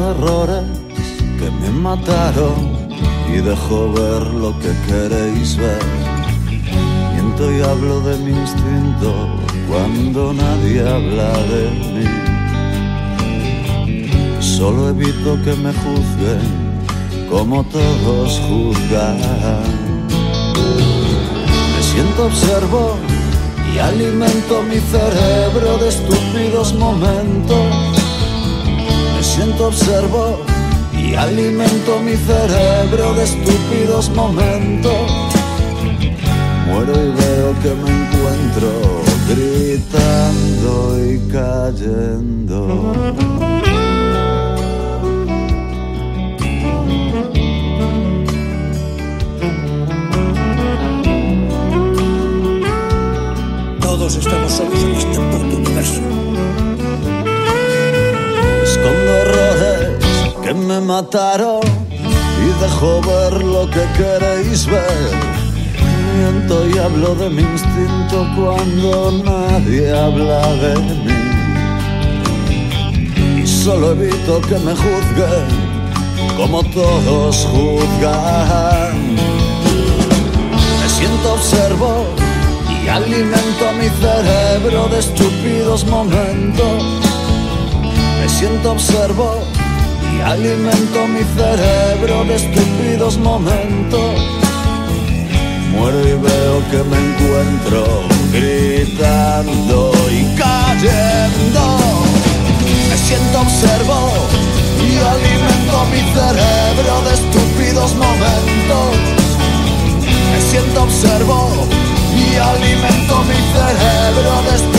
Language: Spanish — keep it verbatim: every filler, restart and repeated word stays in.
errores que me mataron y dejo ver lo que queréis ver. Miento y hablo de mi instinto cuando nadie habla de mí. Solo evito que me juzguen como todos juzgan. Me siento observo y alimento mi cerebro de estúpidos momentos. Me siento observo y alimento mi cerebro de estúpidos momentos. Muero y veo que me encuentro gritando y cayendo. Todos estamos solos en este puto universo. Escondo errores que me mataron y dejo ver lo que queréis ver. Miento y hablo de mi instinto cuando nadie habla de mí. Y solo evito que me juzguen como todos juzgan. Me siento observo y alimento mi cerebro de estúpidos momentos. Me siento observo y alimento mi cerebro de estúpidos momentos. Muero y veo que me encuentro gritando y cayendo. Me siento observo y alimento mi cerebro de estúpidos momentos. Me siento observo y alimento mi cerebro de estúpidos momentos.